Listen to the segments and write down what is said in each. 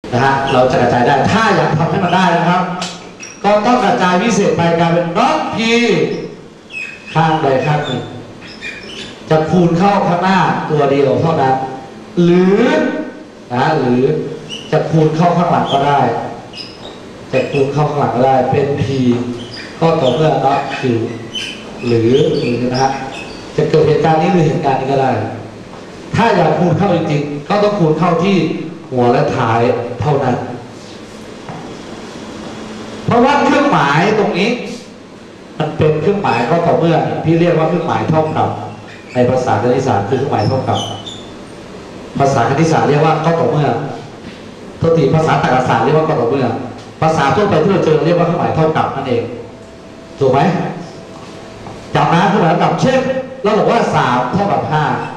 นะฮะเราจะกระจายได้ถ้าอยากทำให้มันได้นะครับก็ต้องกระจายพิเศษไปกลายเป็นน็อตพีข้างใดข้างหนึ่งจะคูณเข้าข้างหน้าตัวเดียวเท่านั้นหรือหรือจะคูณเข้าข้างหลังก็ได้จะคูณเข้าข้างหลังก็ได้เป็น P ก็ต่อเมื่อน็อต Q หรือนะฮะจะเกิดเหตุการณ์นี้หรือเหตุการณ์นี้ก็ได้ถ้าอยากคูณเข้าจริงๆก็ต้องคูณเข้าที่หัวและท้ายเท่านั้นเพราะว่าเครื่องหมายตรงนี้มันเป็นเครื่องหมายก็ต่อเมื่อพี่เรียกว่าเครื่องหมายเท่ากับในภาษาคณิตศาสตร์คือเครื่องหมายเท่ากับภาษาคณิตศาสตร์เรียกว่าก็ต่อเมื่อตัวตีภาษาตรรกศาสตร์เรียกว่าก็ต่อเมื่อภาษาทั่วไปที่เราเจอเรียกว่าเครื่องหมายเท่ากับนั่นเองถูกไหมจำนะเครื่องหมายเท่ากับเช่นเราบอกว่า3 เท่ากับ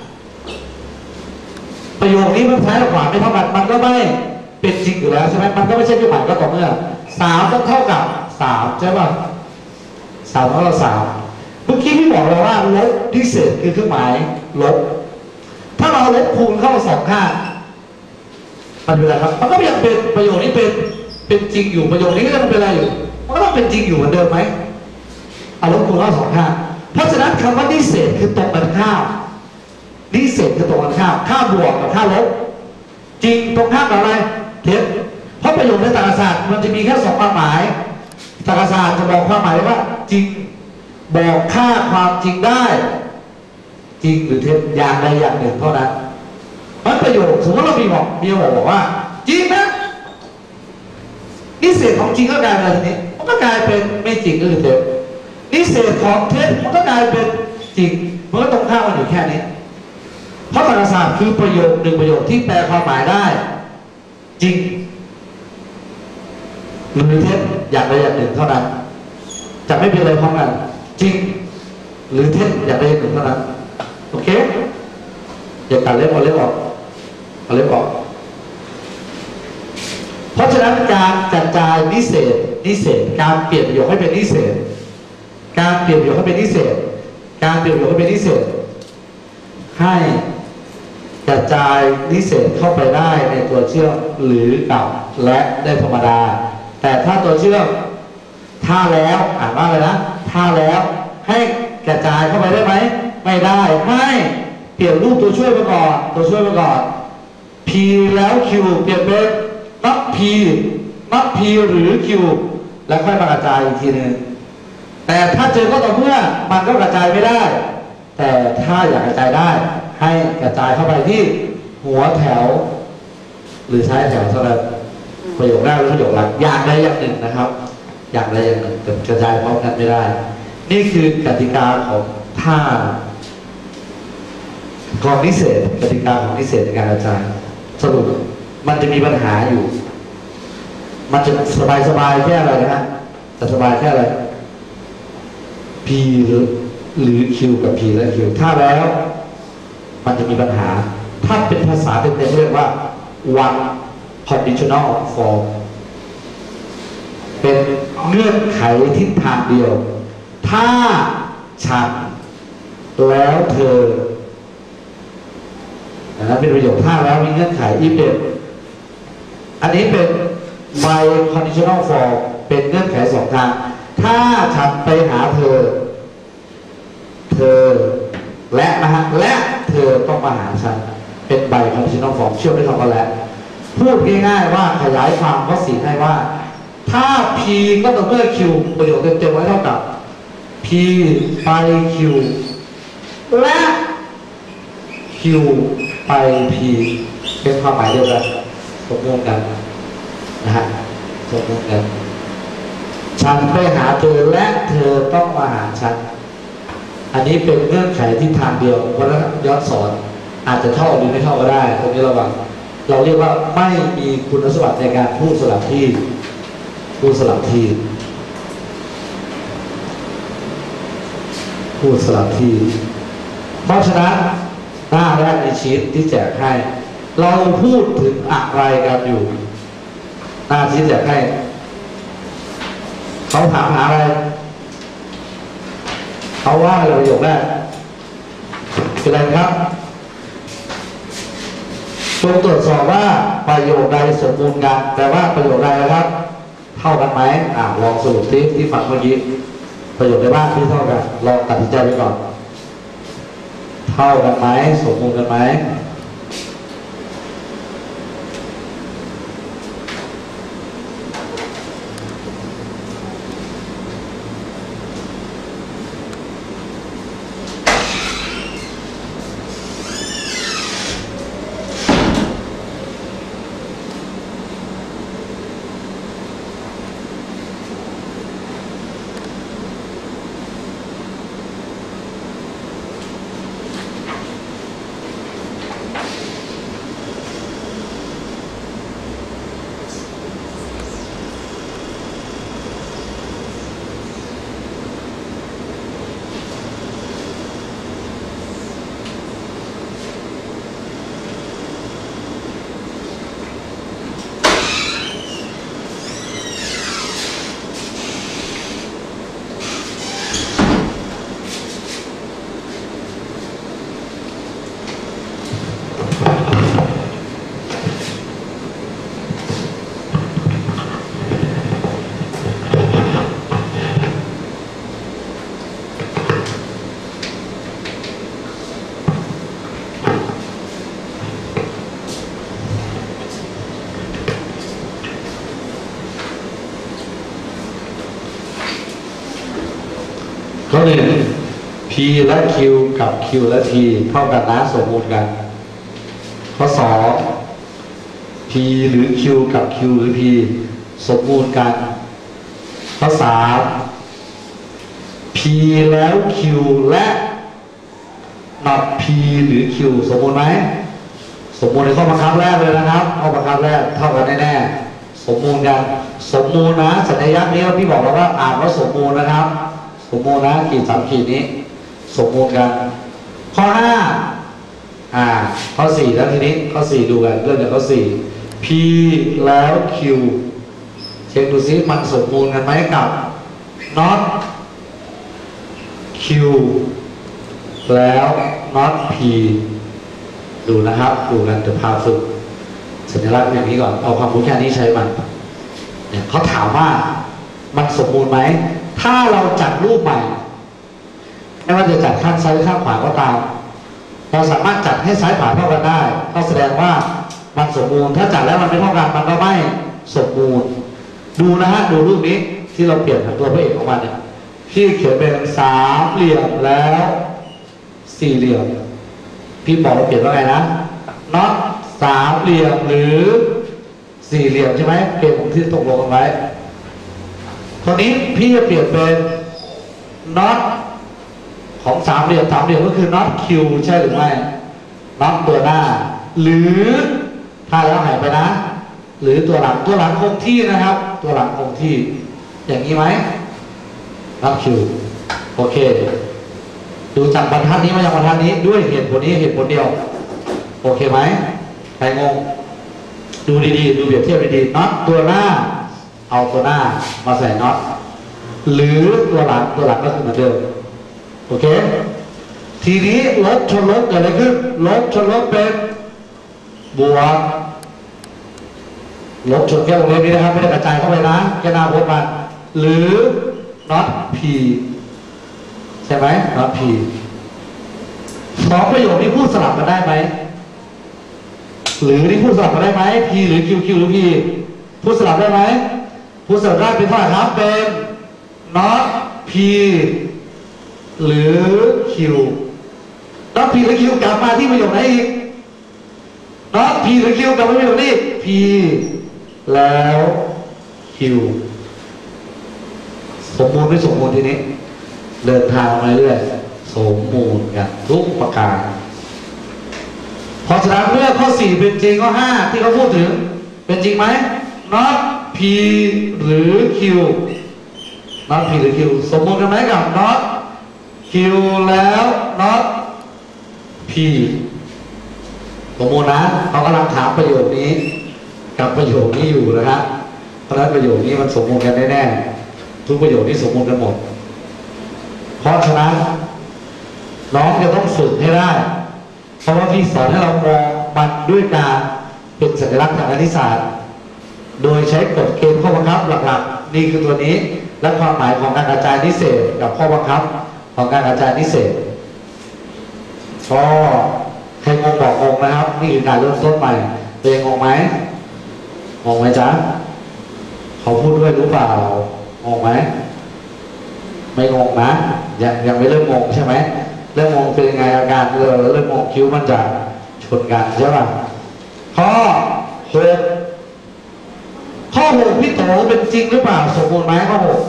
5ประโยคนี้มันซ้ายกับขวาไม่เท่ากันมันก็ไม่เป็นจริงอยู่แล้วใช่ไหมมันก็ไม่ใช่เครื่องหมายก็ต่อเมื่อ3ต้องเท่ากับ3ใช่ป่ะ3เท่ากับ3เมื่อกี้พี่บอกเราว่าลบพิเศษคือเครื่องหมายลบถ้าเราลบคูณเข้า2 ข้างมันเป็นอะไรครับมันก็ยังเป็นประโยคนี้เป็นจริงอยู่ประโยคนี้ก็ยังเป็นอะไรอยู่มันก็ต้องเป็นจริงอยู่เหมือนเดิมไหมลบคูณเข้า2 ข้างเพราะฉะนั้นคำว่านิเศษคือตรงกันข้ามนิเศษคือตรงกันข้ามค่าบวกกับค่าลบจริงตรงข้ามกับอะไรเท็จเพราะประโยคในตรรกศาสตร์มันจะมีแค่2 ความหมายตรรกศาสตร์จะบอกความหมายว่าจริงบอกค่าความจริงได้จริงหรือเท็จอย่างใดอย่างหนึ่งเท่านั้นมันประโยคสมมติเรามีบอกว่าจริงนะนิเศษของจริงก็กลายเป็นอะไรทีนี้มันก็กลายเป็นไม่จริงก็คือเท็จนิเศษของเท็จมันก็กลายเป็นจริงมันก็ตรงข้ามกันอยู่แค่นี้เพราะตรรกศาสตร์คือประโยคหนึ่งประโยคที่แปลความหมายได้จริงหรือเท็จอย่างใดอย่างหนึ่งเท่านั้นจะไม่เป็นอะไรพร้อมกันจริงหรือเท็จอย่างใดอย่างหนึ่งเท่านั้นโอเคอย่าตัดเล็บเอาเล็บออกเพราะฉะนั้นการกระจายนิเศษการเปลี่ยนประโยคให้เป็นนิเศษการเปลี่ยนประโยคให้เป็นนิเศษการเปลี่ยนประโยคให้เป็นนิเศษให้กระจายนิเศษเข้าไปได้ในตัวเชื่อมหรือกับและได้ธรรมดาแต่ถ้าตัวเชื่อมถ้าแล้วอ่านว่าอะไรนะถ้าแล้วให้กระจายเข้าไปได้ไหมไม่ได้ให้เปลี่ยนรูปตัวช่วยไปก่อนP แล้ว Q เปลี่ยนเป็นนับ P หรือ Q แล้วค่อยมากระจายอีกทีนึงแต่ถ้าเจอก็ต่อเมื่อมันก็กระจายไม่ได้แต่ถ้าอยากกระจายได้ให้กระจายเข้าไปที่หัวแถวหรือท้ายแถวเท่านั้นประโยคแรกหรือประโยคหลังอย่างใดอย่างหนึ่งนะครับอย่างใดอย่างหนึ่งกระจายพร้อมกันไม่ได้นี่คือกติกาของท่าของนิเศษกติกาของนิเศษในการกระจายสรุปมันจะมีปัญหาอยู่มันจะสบายแค่อะไรนะฮะจะสบายแค่อะไร P หรือ Q กับ P และ Q ถ้าแล้วมันจะมีปัญหาถ้าเป็นภาษาเต็มๆเรียกว่า one conditional form เป็นเงื่อนไขทิศทางเดียวถ้าฉันแล้วเธอนะเป็นประโยคถ้าแล้วมีเงื่อนไขอีเป็นอันนี้เป็น by conditional form เป็นเงื่อนไข2 ทางถ้าฉันไปหาเธอและนะฮะและเธอต้องมาหาฉันเป็น by conditional form เชื่อมด้วยคำว่าและพูดง่ายๆว่าขยายความข้อ4ให้ว่าถ้า P ก็ต่อเมื่อ Q ประโยคเต็มๆไว้เท่ากับ P ไป Q และ Q ไป P เป็นความหมายเดียวกันสมมติกันนะฮะสมมติกันฉันไปหาเธอและเธอต้องมาหาฉันอันนี้เป็นเงื่อนไขที่ทางเดียวเพราะฉะนั้นย้อนสอนอาจจะเท่าหรือไม่เท่าก็ได้ตรงนี้เราเรียกว่าไม่มีคุณสมบัติในการพูดสลับที่พูดสลับที่เพราะฉะนั้นหน้าแรกในชีทที่แจกให้เราพูดถึงอะไรกันอยู่หน้าชีทแจกให้เขาถามหาอะไรเขาว่าอะไรประโยคแรกคืออะไรครับจงตรวจสอบว่าประโยคใดสมบูรณ์กันแต่ว่าประโยคใดนะครับเท่ากันไหมลองสรุปที่ฟังเมื่อกี้ประโยคใดบ้างที่เท่ากันลองตัดสินใจไปก่อนเท่ากันไหมสมบูรณ์กันไหมข้อหนึ่ง P และ Q กับ Q และ T เท่ากันนะสมบูรณ์กันข้อสอง P หรือ Q กับ Q หรือ P สมบูรณ์กันข้อสาม P แล้ว Q และ not P หรือ Q สมบูรณ์ไหมสมบูรณ์ในข้อบังคับแรกเลยนะครับข้อบังคับแรกเท่ากันแน่ๆสมบูรณ์กันสมบูรณ์นะสัญลักษณ์นี้พี่บอกแล้วว่าอ่านว่าสมบูรณ์นะครับสมบูรณ์นะขีดสามขีดนี้สมบูรณ์กันข้อห้าข้อสี่แล้วทีนี้ข้อสี่ดูกันเรื่องจากข้อสี่ P แล้ว Q เช็คดูซิมันสมบูรณ์กันไหมกับ not Q แล้ว not P ดูนะครับดูกันจะพาฝึกสัญลักษณ์อย่างนี้ก่อนเอาความรู้แค่นี้ใช้มันเนี่ยเขาถามว่ามันสมบูรณ์ไหมถ้าเราจัดรูปใหม่ไม่ว่าจะจัดข้างซ้ายหรือข้างขวาก็ตามเราสามารถจัดให้ซ้ายขวาเท่ากันได้ก็แสดงว่ามันสมบูรณ์ถ้าจัดแล้วมันไม่เท่ากันมันก็ไม่สมบูรณ์ดูนะฮะดูรูปนี้ที่เราเปลี่ยนตัวพระเอกของมันเนี่ยที่เขียนเป็นสามเหลี่ยมแล้วสี่เหลี่ยมพี่บอกเราเปลี่ยนว่าไงนะน็อตสามเหลี่ยมหรือสี่เหลี่ยมใช่ไหมเปลี่ยนของที่ตกลงกันไว้ตอนนี้พี่จะเปลี่ยนเป็นน็อตของสามเหลี่ยมก็คือน็อตคิวใช่หรือไม่น็อตตัวหน้าหรือถ้าแล้วหายไปนะหรือตัวหลังคงที่นะครับตัวหลังคงที่อย่างนี้ไหมน็อตคิวโอเคดูจากบรรทัดนี้มาจากบรรทัดนี้ด้วยเหตุผลนี้เหตุผลเดียวโอเคไหมใครงงดูดีๆดูเปรียบเทียบดีๆน็อตตัวหน้าเอาตัวหน้ามาใส่น็อตหรือตัวหลังก็คือเหมือนเดิมโอเคทีนี้ลบชนลบเกิดอะไรขึ้นลบชนลบเป็นบวกลบชนแค่วงเล็บนี้นะครับไม่ได้กระจายเข้าไปนะแค่หน้าพจน์มันหรือน็อต P ใช่ไหมน็อต P สองประโยคนี้พูดสลับกันได้ไหมหรือนี่พูดสลับกันได้ไหม P หรือ Q หรือ P พูดสลับได้ไหมพูดสลับได้เป็นเท่าไหร่ครับเป็น not P หรือ Q not P หรือ Q กลับมาที่ประโยคไหนอีก not P หรือ Q กลับมาที่ประโยคนี้ P แล้ว Q สมบูรณ์ไม่สมบูรณ์ทีนี้เดินทางมาเรื่อยสมบูรณ์กันทุกประการพอฉะนั้นเมื่อข้อ4เป็นจริงข้อ5ที่เขาพูดถึงเป็นจริงไหม not P หรือ Q not P หรือ Q สมบูรณ์กันไหมกับ not Q แล้ว not P สมบูรณ์นะเขากำลังถามประโยคนี้กับประโยคนี้อยู่นะครับเพราะฉะนั้นประโยคนี้มันสมบูรณ์กันแน่ๆทุกประโยคนี้สมบูรณ์กันหมดเพราะฉะนั้นน้องจะต้องฝึกให้ได้เพราะว่าพี่สอนให้เรามมันด้วยการเป็นสัญลักษณ์ทางคณิตศาสตร์โดยใช้กฎเกณฑ์ข้อบังคับหลักๆนี่คือตัวนี้และความหมายของการกระจายนิเศษกับข้อบังคับของการกระจายนิเศษก็ใครงงบอกงงนะครับนี่คือการเริ่มต้นใหม่ตัวเองงงไหมงงไหมจ๊ะเขาพูดด้วยรู้เปล่างงไหมไม่งงนะยังไม่เริ่มงงใช่ไหมเริ่มงงเป็นยังไงอาการเริ่มงงคิ้วมันจะชนกันใช่ป่ะข้อ6พี่โตเป็นจริงหรือเปล่าสมบูรณ์ไหมข้อ6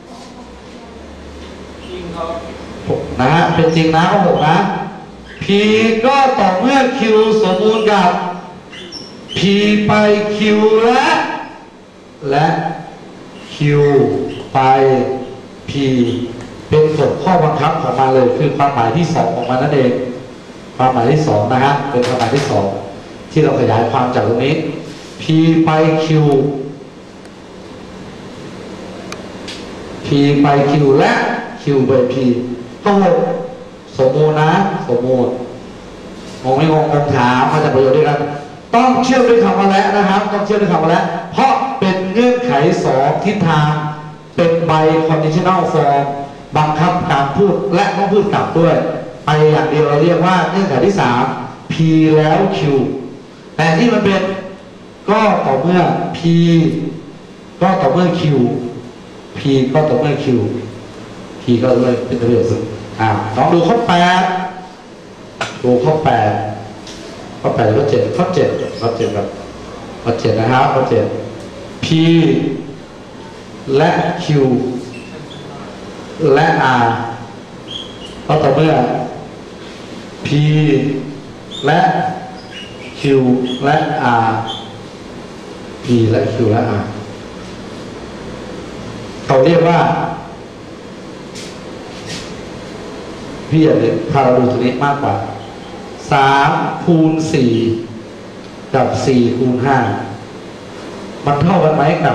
จริงครับนะฮะเป็นจริงนะข้อ6นะ P ก็ต่อเมื่อ Q สมบูรณ์กับ P ไป Q และ Q ไป P เป็นกฎข้อบังคับของมันเลยคือความหมายที่2ของมันนั่นเองความหมายที่2นะฮะเป็นความหมายที่2ที่เราขยายความจากตรงนี้ P ไป Q P ไป Q และ Q ไป P ข้อ6สมมูลนะสมมูลงงไม่งงถามมาจากประโยชน์ด้วยกันต้องเชื่อมด้วยคำว่าและนะครับต้องเชื่อมด้วยคำว่าและเพราะเป็นเงื่อนไข2ทิศทางเป็นใบ conditional form บังคับการพูดและต้องพูดกลับด้วยไปอย่างเดียวเราเรียกว่าเงื่อนไขที่3 P แล้ว Q แต่ที่มันเป็นก็ต่อเมื่อ P ก็ต่อเมื่อ Q P ก็ต่อเมื่อ Q P ก็เลยเป็นประโยชน์สุดลองดูข้อ8ดูข้อ8ข้อ7ครับข้อ7นะครับข้อ7 P และ Q และ R ก็ต่อเมื่อ P และ Q และ R P และ Q และ R เขาเรียกว่าพี่อย่าเลยพาเราดูตัวนี้มากกว่า3 คูณ 4กับ4 คูณ 5มันเท่ากันไหมกับ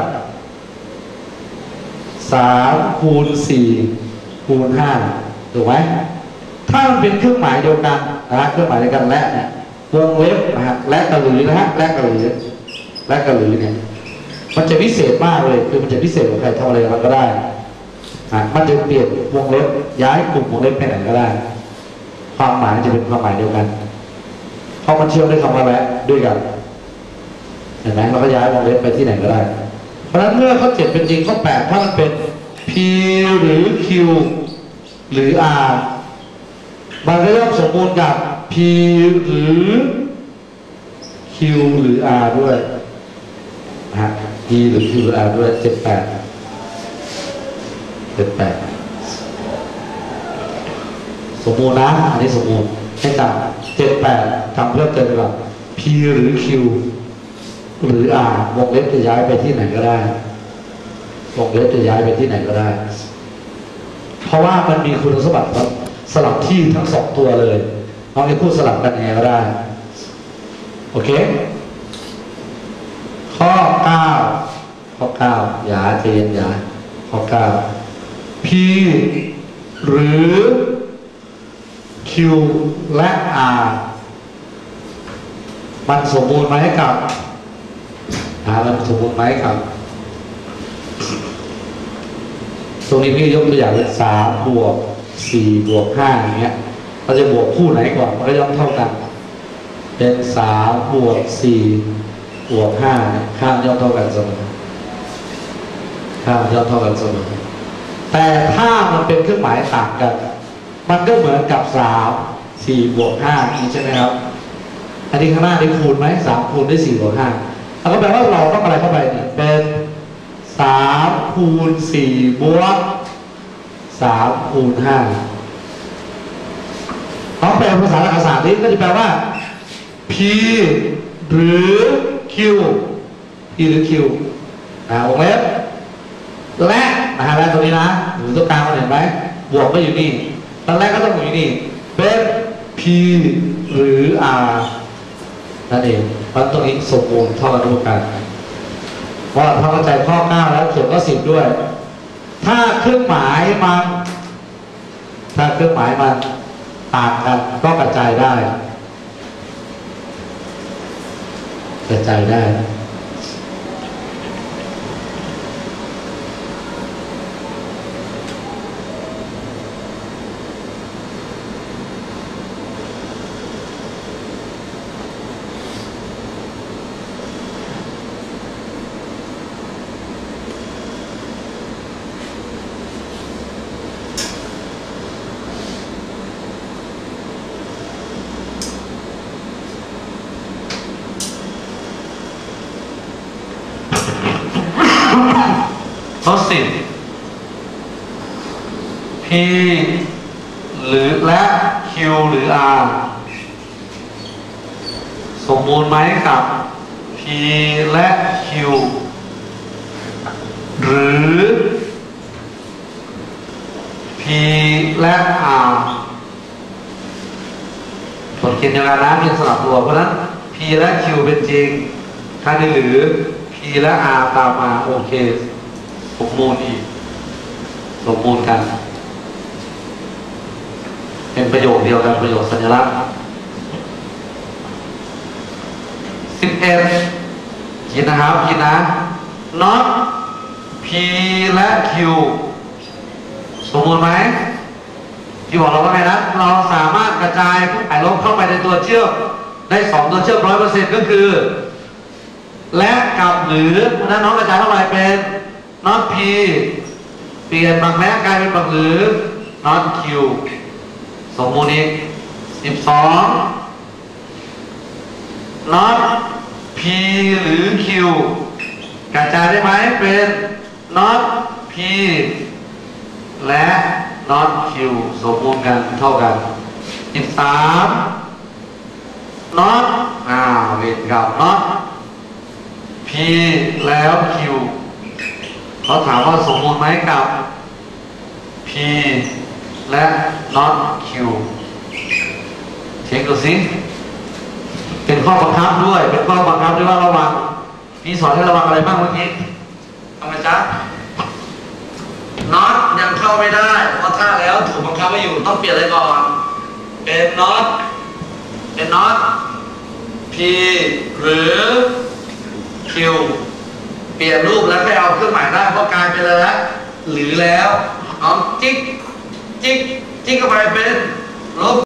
3 คูณ 4 คูณ 5ถูกไหมถ้ามันเป็นเครื่องหมายเดียวกันนะเครื่องหมายเดียวกันและเนี่ยวงเล็บนะฮะและกระหรือนะฮะและกระหรือเนี่ยมันจะพิเศษมากเลยคือมันจะพิเศษกว่าใครทำอะไรมันก็ได้มันจะเปลี่ยนวงเล็บย้ายกลุ่มวงเล็บไปไหนก็ได้ความหมายจะเป็นความหมายเดียวกันเพราะมันเชื่อมด้วยคำว่าและด้วยกันเห็นไหมเราก็ย้ายวงเล็บไปที่ไหนก็ได้เพราะฉะนั้นเมื่อข้อ7เป็นจริงข้อ8ถ้ามันเป็น P หรือ Q หรือ R มันก็ย่อมสมบูรณ์กับ P หรือ Q หรือ R ด้วยP หรือ Q หรือ R ด้วย78สมบูรณ์นะอันนี้สมบูรณ์ให้จำ78ทำเพิ่มเติมไปก่อน P หรือ Q หรือ R วงเล็บจะย้ายไปที่ไหนก็ได้วงเล็บจะย้ายไปที่ไหนก็ได้เพราะว่ามันมีคุณสมบัติสลับที่ทั้ง2ตัวเลยเราจะพูดสลับกันยังไงก็ได้โอเคข้อ9อย่าเจนอย่าข้อ9 P หรือ Q และ R มันสมบูรณ์ไหมกับมันสมบูรณ์ไหมกับตรงนี้พี่ยกตัวอย่างเป็น3 บวก 4 บวก 5อย่างเงี้ยเราจะบวกคู่ไหนก่อนมันก็ย่อมเท่ากันเป็น3 บวก 4 บวก 5ข้างย่อมเท่ากันเสมอแต่ถ้ามันเป็นเครื่องหมายต่างกันมันก็เหมือนกับ3 4 บวก 5นี้ใช่ไหมครับอันนี้ข้างหน้าได้คูณไหม3 คูณได้4 บวก 5แล้วก็แปลว่าเราต้องอะไรเข้าไปเนี่ยเป็น3 คูณ 4 บวก 3 คูณ 5เขาแปลภาษาอักษรศาสตร์นี้ก็จะแปลว่า P หรือ Q วงเล็บและและตรงนี้นะหรือตัวกลางมันเห็นไหมบวกก็อยู่นี่ตอนแรกก็ต้องอยู่นี่เป็น P หรือ R นั่นเองเพราะตรงนี้สมบูรณ์เท่ากันทุกกันเพราะเข้าใจข้อ9แล้วเขียนข้อ10ด้วยถ้าเครื่องหมายมันต่างกันก็กระจายได้กระจายได้ข้อ10 P หรือและ Q หรือ R สมบูรณ์ไหมกับ P และ Q หรือ P และ R ผลเขียนเดียวกันนะเพียงสลับตัวเพราะนั้น P และ Q เป็นจริงถ้าได้หรือ P และ R ตามมาโอเคสมมูลอีกสมมูลกันเป็นประโยคเดียวกันประโยคสัญลักษณ์11คิดนะครับคิดนะ not P และ Q สมมูลไหมที่บอกเราว่าไงนะเราสามารถกระจายไอ้ลบเข้าไปในตัวเชื่อมได้2ตัวเชื่อม 100% ก็คือและกับหรือนั้นน้องกระจายเข้าไปเป็น not P เปลี่ยนฝั่งและกลายเป็นฝั่งหรือ not Q สมมูลอีก12 not P หรือ Q กระจายได้ไหมเป็น not P และ not Q สมมูลกันเท่ากัน13 not เวทกับ not P แล้ว Q เขาถามว่าสมมูลไหมกับ P และ not Q เช็คดูสิเป็นข้อบังคับด้วยเป็นข้อบังคับด้วยว่าระวังพี่สอนให้ระวังอะไรบ้างเมื่อกี้ทำไมจ๊ะ not ยังเข้าไม่ได้เพราะถ้าแล้วถูกบังคับไว้อยู่ต้องเปลี่ยนอะไรก่อนเป็น not P หรือ Q เปลี่ยนรูปแล้วไม่เอาเครื่องหมายได้เพราะกลายเป็นอะไรแล้วหรือแล้วเอาจิ๊กเข้าไปเป็นลบ